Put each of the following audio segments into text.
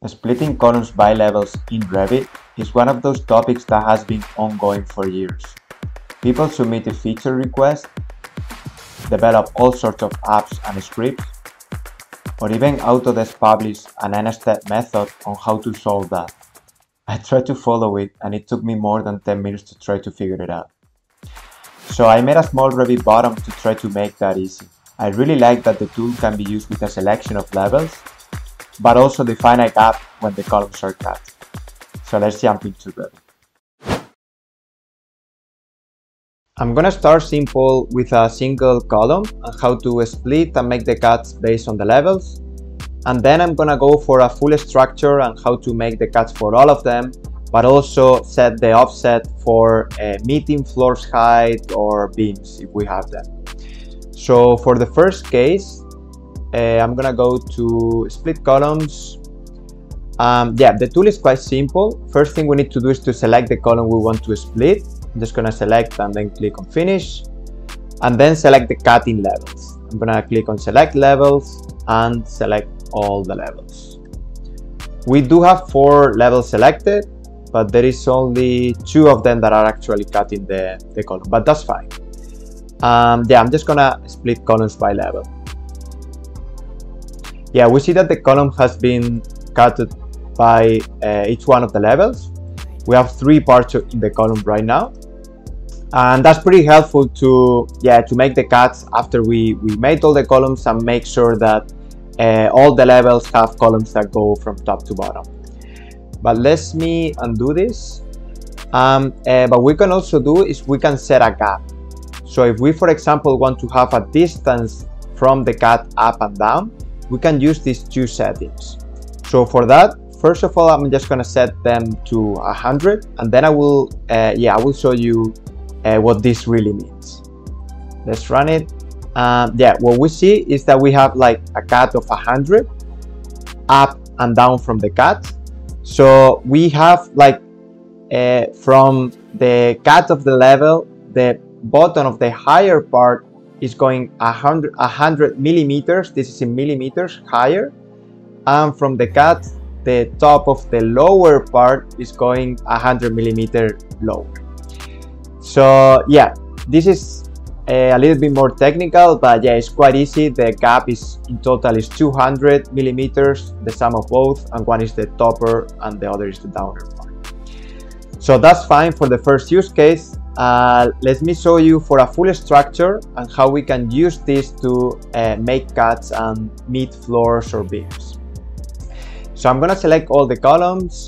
Splitting columns by levels in Revit is one of those topics that has been ongoing for years. People submitted feature requests, develop all sorts of apps and scripts, or even Autodesk published an n-step method on how to solve that. I tried to follow it and it took me more than 10 minutes to try to figure it out. So I made a small Revit bottom to try to make that easy. I really like that the tool can be used with a selection of levels, but also define a gap when the columns are cut. So let's jump into Revit. I'm gonna start simple with a single column and how to split and make the cuts based on the levels. And then I'm gonna go for a full structure and how to make the cuts for all of them, but also set the offset for meeting floors height or beams if we have them. So for the first case, I'm gonna go to split columns. The tool is quite simple. First thing we need to do is to select the column we want to split. I'm just gonna select and then click on finish, and then select the cutting levels. I'm gonna click on select levels and select all the levels. We do have 4 levels selected, but there is only 2 of them that are actually cutting the column, but that's fine. I'm just gonna split columns by level. We see that the column has been cut by each one of the levels. We have 3 parts in the column right now, and that's pretty helpful to make the cuts after we made all the columns and make sure that all the levels have columns that go from top to bottom. But let me undo this. But we can also do is we can set a gap. So if we, for example, want to have a distance from the cut up and down, we can use these 2 settings. So for that, first of all, I'm just going to set them to 100, and then I will show you what this really means. Let's run it. What we see is that we have like a cut of 100 up and down from the cut. So we have like from the cut of the level, the bottom of the higher part is going 100 millimeters. This is in millimeters higher, and from the cut, the top of the lower part is going 100 millimeter lower. So this is a little bit more technical, but it's quite easy. The gap is in total is 200 millimeters, the sum of both, and one is the topper and the other is the downer part. So that's fine for the first use case. Let me show you for a full structure and how we can use this to make cuts and meet floors or beams. So I'm gonna select all the columns.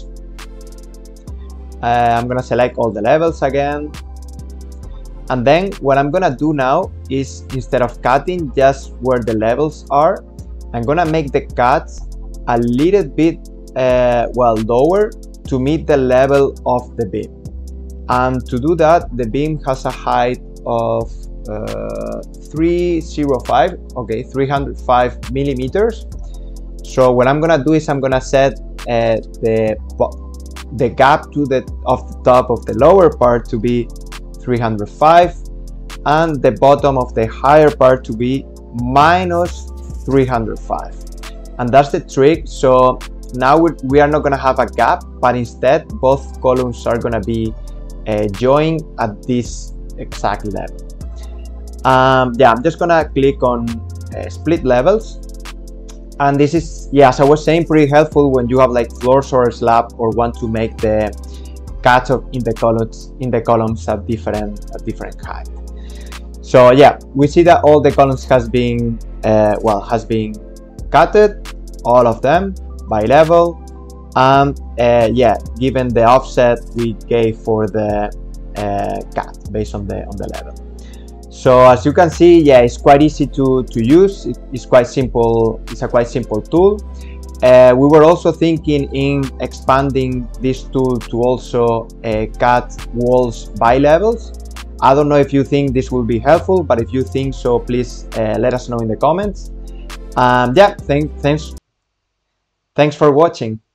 I'm gonna select all the levels again. And then what I'm gonna do now is, instead of cutting just where the levels are, I'm gonna make the cuts a little bit lower to meet the level of the beam. And to do that, the beam has a height of 305 millimeters. So what I'm gonna do is I'm gonna set the gap of the top of the lower part to be 305 and the bottom of the higher part to be minus 305, and that's the trick. So now we are not going to have a gap, but instead both columns are going to be joined at this exact level. I'm just going to click on split levels, and this is, as I was saying, pretty helpful when you have like floors or a slab or want to make the cuts in the columns at different height. So we see that all the columns has been cutted, all of them by level, and given the offset we gave for the cut based on the level. So as you can see, it's quite easy to use. It's quite simple. It's a quite simple tool. We were also thinking in expanding this tool to also cut walls by levels. I don't know if you think this will be helpful, but if you think so, please let us know in the comments. Thanks for watching.